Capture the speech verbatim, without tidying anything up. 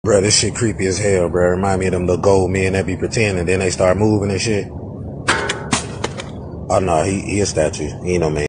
Bro, this shit creepy as hell, bro. Remind me of them little gold men that be pretending, then they start moving and shit. Oh no, he, he a statue. He ain't no man.